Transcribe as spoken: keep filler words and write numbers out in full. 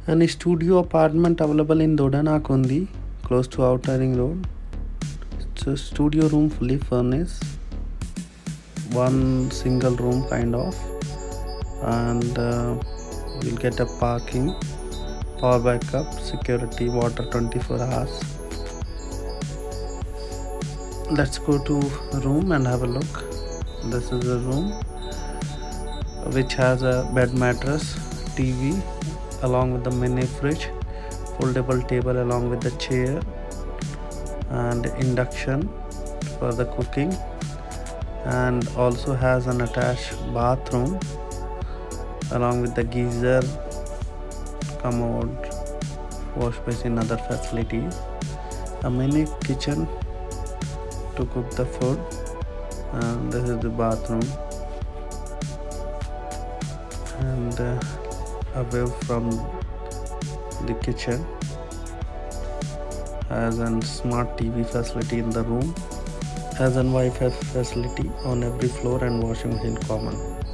And a studio apartment available in Dodanakundi, close to Outer Ring Road. It's a studio room fully furnished, one single room kind of, and uh, you'll get a parking, power backup, security, water twenty-four hours. Let's go to room and have a look. This is a room which has a bed mattress, T V along with the mini fridge, foldable table along with the chair, and induction for the cooking, and also has an attached bathroom along with the geyser, commode, wash basin, other facilities, a mini kitchen to cook the food, and this is the bathroom, and uh, away from the kitchen has a smart T V facility in the room, has a Wi-Fi facility on every floor, and washing machine common.